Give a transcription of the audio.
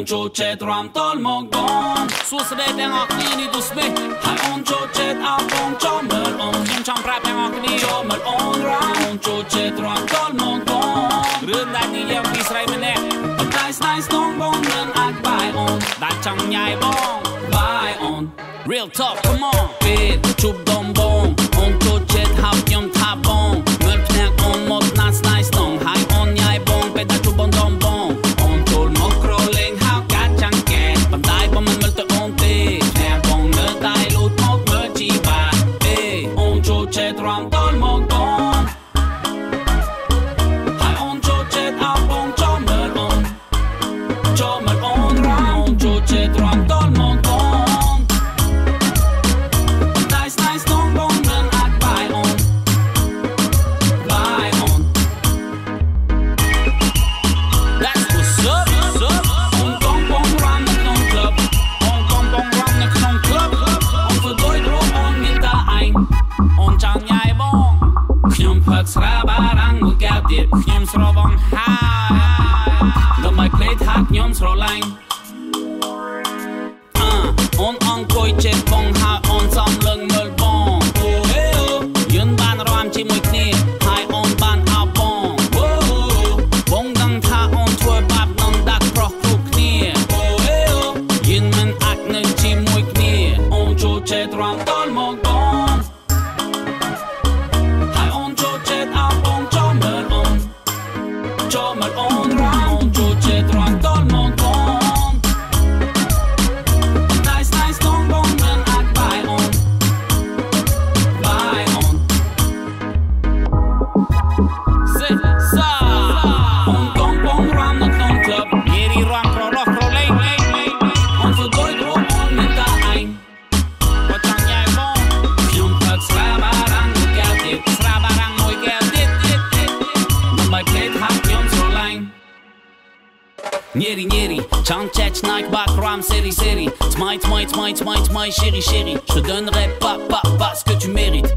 ចូលចិត្តរាំតលមកបងសួស្តីទាំងអស់គ្នានេះទូស្មេហើយអូនចូលចិត្តអោបងចូលមើលអូនខ្ញុំចង់ប្រាប់ទាំងអស់គ្នាចូលមើលអូនរាំអូនចូលចិត្តរាំតលមកបងរឿងដែលនិយាយពីស្រីម្នាក់បន្តែស្នេហ៍ស្នងបងមិនអាចបាយអូនដែលចង់ញ៉ាយបងបាយអូន Real talk come on ពេលជួបដំបងអូនចូលចិត្តហៅខ្ញុំថាបងមើលភ្នាក់អូនមកណាស់ស្នេហ៍ស្នងហើយអូនញ៉ាយបងពេលតែជួបបងដំបងអូនចូលមកក្រលេងហៅកាត់ចាំងកែបន្តែបងមិនមើលទៅអូនទេភ្នាក់បងនៅតែលូតមកមើលជីបាទេអូនចូលចិត្តរាំតលមកបងហើយអូនចូលចិត្តអោបងចូលមើលអូនចូលមើលអូនរាំអូនចូលចិត្តរាំតលមកបងតែស្នេហ៍ស្នងបងមិនអាចបាយអូនបាយអូន That's what's up អូនកំពុងរាំនៅក្នុង club អូនកំពុងរាំនៅក្នុង club អូនធ្វើដូចរូបអូនមានតែឯងអូនចង់ញ៉ាយបងខ្ញុំផឹកស្រាបារាំងមួយកែវទៀតខ្ញុំស្រវងហើយដើម្បីភ្លេចថាខ្ញុំស្រឡាញ់អូនអង្គុយចិត្តបងហើយអូនសំលឹងមើលបងអូហេយន់បានរាំជាមួយគ្នាហើយអូនបានអោបបងបងដឹងថាអូនធ្វើបាបនឹងដាក់ប្រុសគ្រប់គ្នាអូហេយន់មិនអាចនៅជាមួយគ្នាអូនចូលចិត្តរាំតលមកបងហើយអូនចូលចិត្តអោបបងចូលមើលអូនចូលមើលអូនរាំអូនចូលចិត្តរាំតលមកបងតែស្នេហ៍ស្នងបងមិនអាចបាយអូនបាយអូនសេសាអូនកំពុងរាំនៅក្នុង club និយាយរាំប្ររោះប្រលេងអូនធ្វើដូចរូបអូនមានតែឯងបើចង់ញ៉ាយបងខ្ញុំផឹកស្រាបារាំងមួយកែវទៀតស្រាបារាំងមួយកែវទៀតដើម្បីភ្លេចថាខ្ញុំស្រឡាញ់ញេរីចង់ចែកឆ្នៃក្បាក់រាំsérieថ្មីchérie je te donnerai pas ce que tu mérites